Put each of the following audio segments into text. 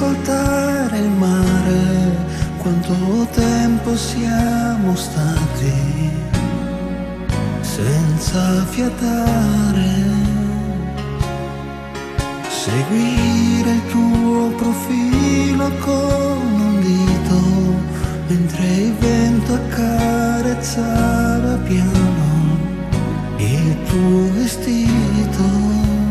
ascoltare il mare, quanto tempo siamo stati senza fiatare, seguire il tuo profilo con un dito, mentre il vento accarezzava piano il tuo vestito.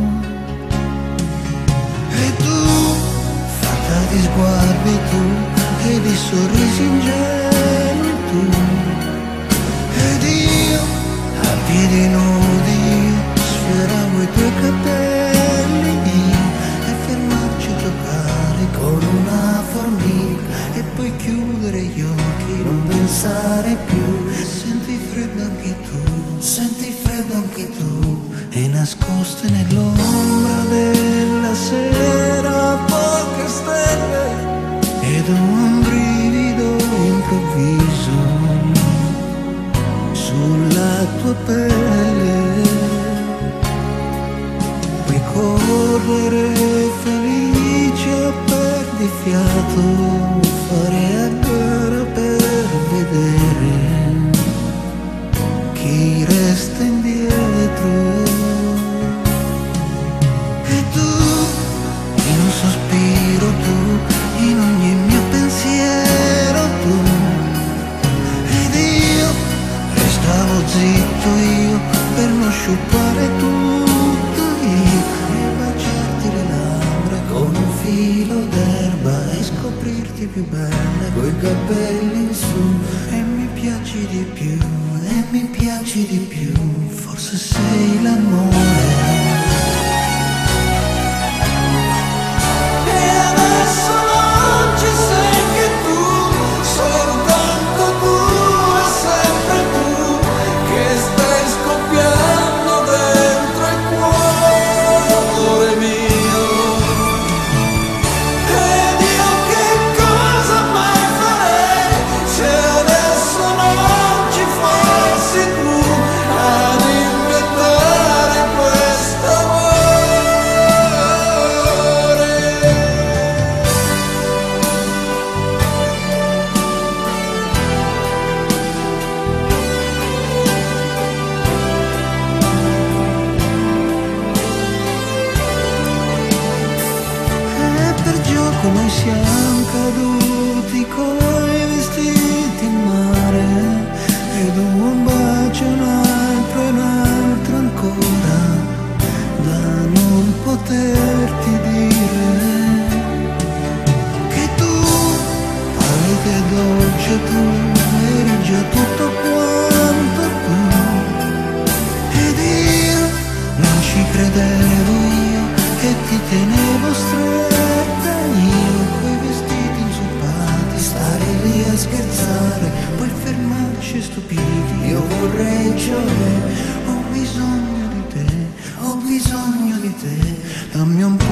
E tu, fatta di sguardi tu, e di sorrisi ingenui tu, ed io, a piedi nudi, sfioravo i tuoi capelli io, e fermarci a giocare con una formica, e poi chiudere gli occhi, non pensare più. Senti freddo anche tu, senti freddo anche tu, e nascoste nell'ombra della sera poche stelle, ed un brivido improvviso sulla tua pelle. Puoi correre felice a perdifiato, fare a gara per vedere chi resta indietro. E tu, in un sospiro tu, in ogni mio pensiero tu, ed io restavo zitto io per non sciupare tutto io, e baciarti le labbra con un filo d'erba, e scoprirti più bella coi capelli in su. E mi piaci di più, e mi piaci di più, forse sei l'amore. Noi siamo caduti coi vestiti in mare, ed un bacio, un altro e un altro ancora, da non poterti dire che tu, pallida e dolce tu, eri già tutto quanto tu, ed io non ci credevo io, che ti tenevo stretta io, coi vestiti inzuppati, stare lì a scherzare, poi fermarci stupiti. Io vorrei, cioè, ho bisogno di te, ho bisogno di te, dammi un po'.